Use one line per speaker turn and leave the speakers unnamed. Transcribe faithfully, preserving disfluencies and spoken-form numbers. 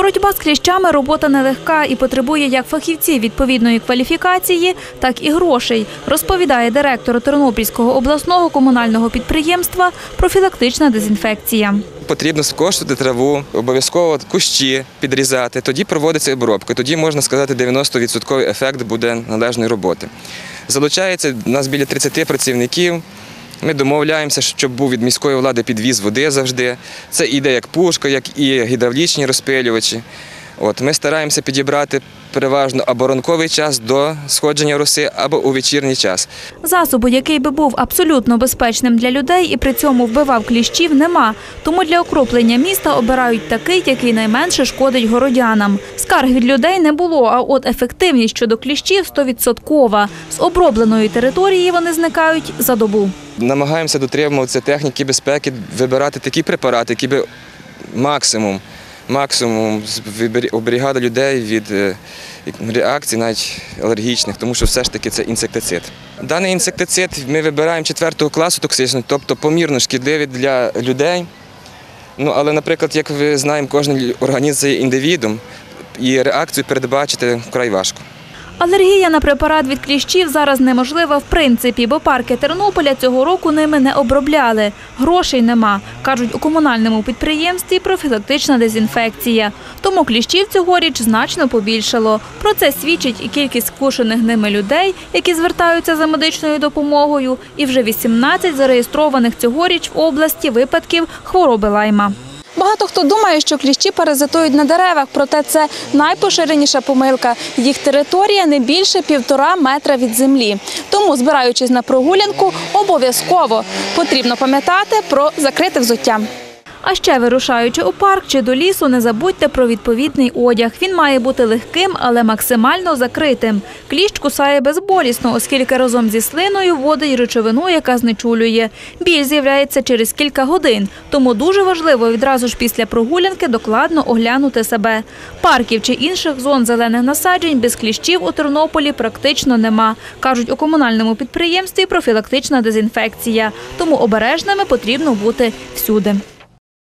Боротьба з кліщами – робота нелегка і потребує як фахівців відповідної кваліфікації, так і грошей, розповідає директор Тернопільського обласного комунального підприємства «Профілактична дезінфекція».
Потрібно скошувати траву, обов'язково кущі підрізати, тоді проводиться обробка, тоді, можна сказати, дев'яносто відсотків ефект буде належної роботи. Залучається у нас біля тридцяти працівників. Ми домовляємося, щоб був від міської влади підвіз води завжди. Це іде як пушка, як і гідравлічні розпилювачі. От, ми стараємося підібрати переважно або ранковий час до сходження роси, або у вечірній час.
Засобу, який би був абсолютно безпечним для людей і при цьому вбивав кліщів, нема. Тому для окроплення міста обирають такий, який найменше шкодить городянам. Скарг від людей не було, а от ефективність щодо кліщів стовідсоткова. З обробленої території вони зникають за добу.
Намагаємося дотримуватися техніки безпеки, вибирати такі препарати, які би максимум максимум оберігали людей від реакцій, навіть алергічних, тому що все ж таки це інсектицид. Даний інсектицид ми вибираємо четвертого класу токсичний, тобто помірно шкідливий для людей. Ну, але, наприклад, як ви знаємо, кожен організм – це індивідум, і реакцію передбачити вкрай важко.
Алергія на препарат від кліщів зараз неможлива в принципі, бо парки Тернополя цього року ними не обробляли. Грошей нема, кажуть у комунальному підприємстві «Профілактична дезінфекція». Тому кліщів цьогоріч значно побільшало. Про це свідчить і кількість скушених ними людей, які звертаються за медичною допомогою, і вже вісімнадцять зареєстрованих цьогоріч в області випадків хвороби лайма.
Багато хто думає, що кліщі паразитують на деревах, проте це найпоширеніша помилка. Їх територія не більше півтора метра від землі. Тому, збираючись на прогулянку, обов'язково потрібно пам'ятати про закрите взуття.
А ще, вирушаючи у парк чи до лісу, не забудьте про відповідний одяг. Він має бути легким, але максимально закритим. Кліщ кусає безболісно, оскільки разом зі слиною вводить речовину, яка знечулює. Біль з'являється через кілька годин, тому дуже важливо відразу ж після прогулянки докладно оглянути себе. Парків чи інших зон зелених насаджень без кліщів у Тернополі практично нема, кажуть у комунальному підприємстві «Профілактична дезінфекція». Тому обережними потрібно бути всюди.